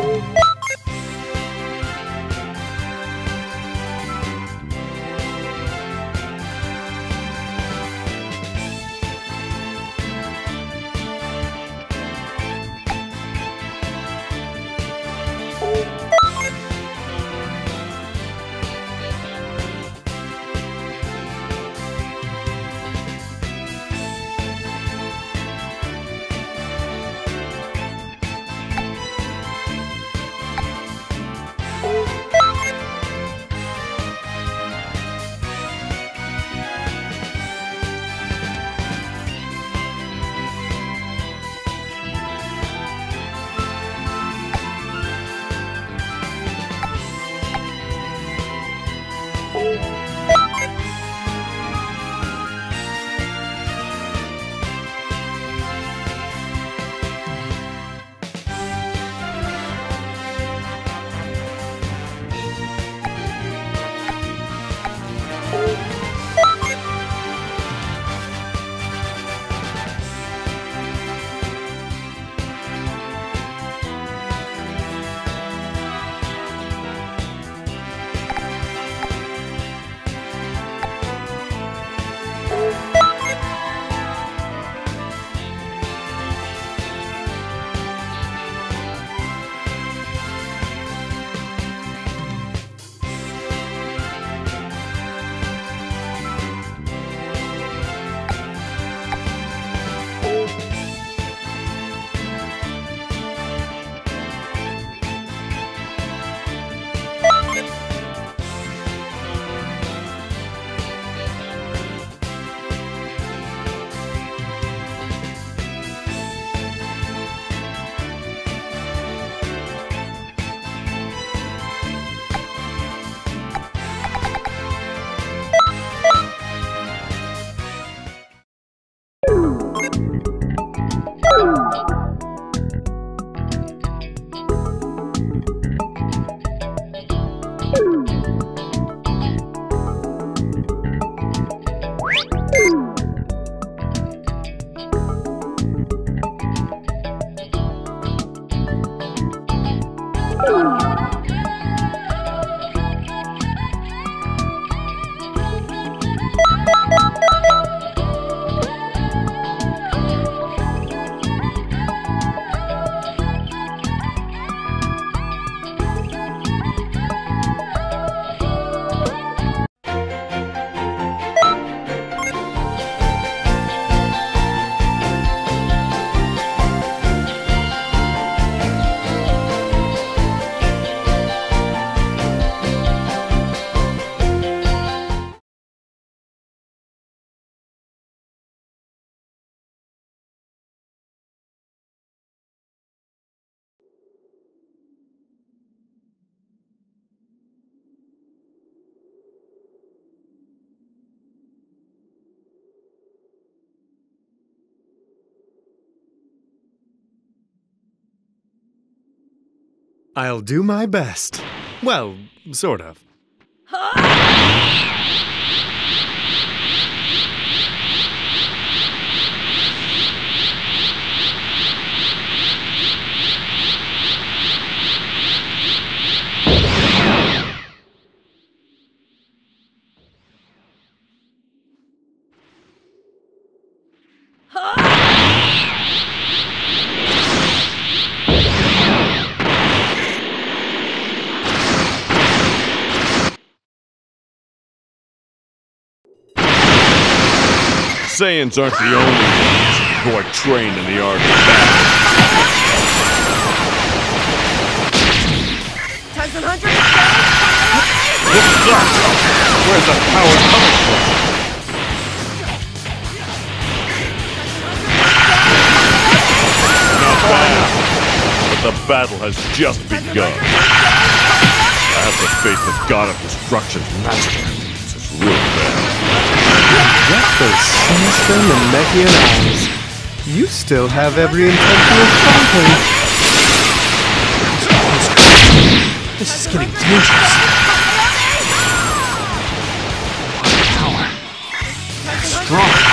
I'll do my best. Well, sort of. Saiyans aren't the only ones who are trained in the art of battle. Times 100. What's up? Where's the power coming from? Not bad, but the battle has just begun. I have the faith that God of Destruction's master. This is real bad. Get those sinister Namekian eyes. You still have every intention of fighting. This is getting dangerous. Power. Strong.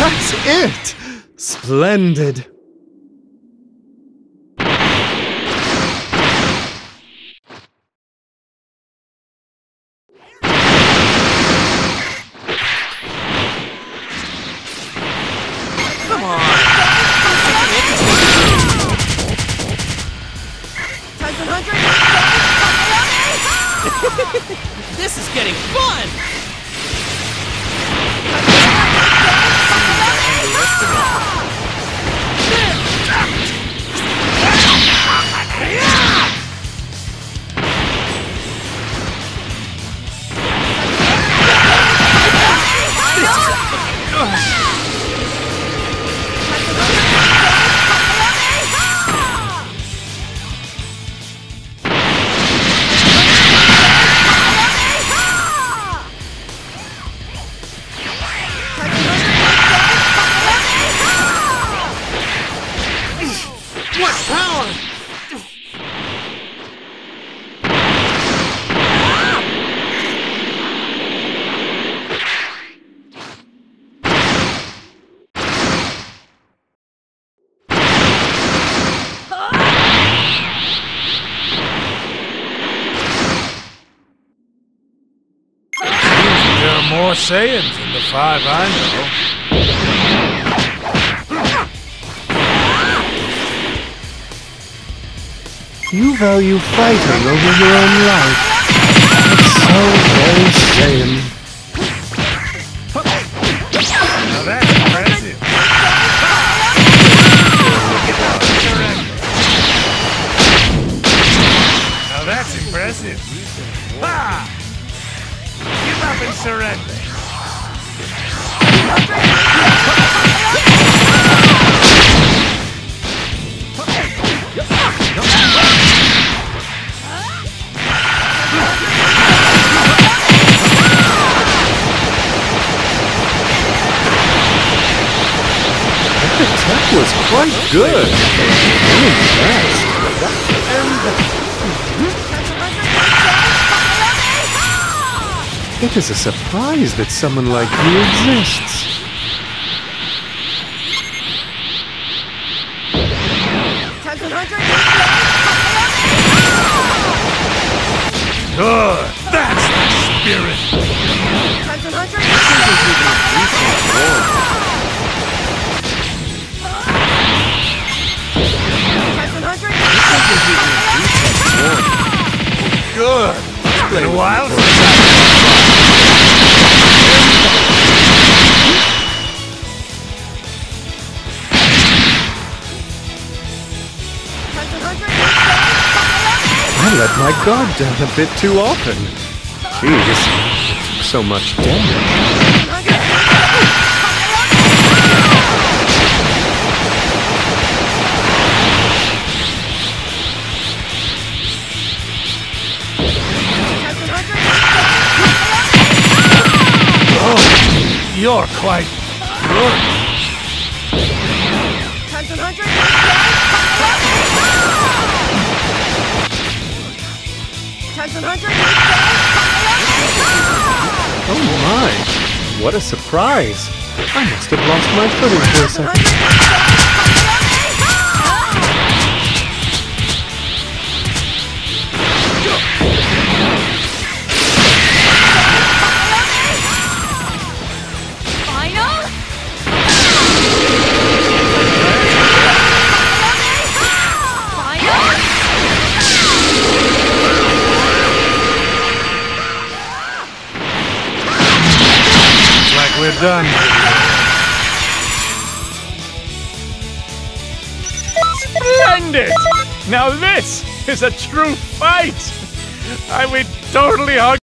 That's it! Splendid. Come on! This is getting fun! What power! There are more Saiyans than the 5 I know. You value fighting over your own life. That's so very Saiyan. Now that's impressive. Now that's impressive. Ha! Give up and surrender. That was quite good. I'm impressed. It is a surprise that someone like you exists. Good. That's the spirit. Good. It's been a while since I let my guard down a bit too often. Jeez, it took so much damage. you're quite good. Oh my! What a surprise! I must have lost my footing for a second. We're done. Splendid! Now this is a true fight! I would totally hug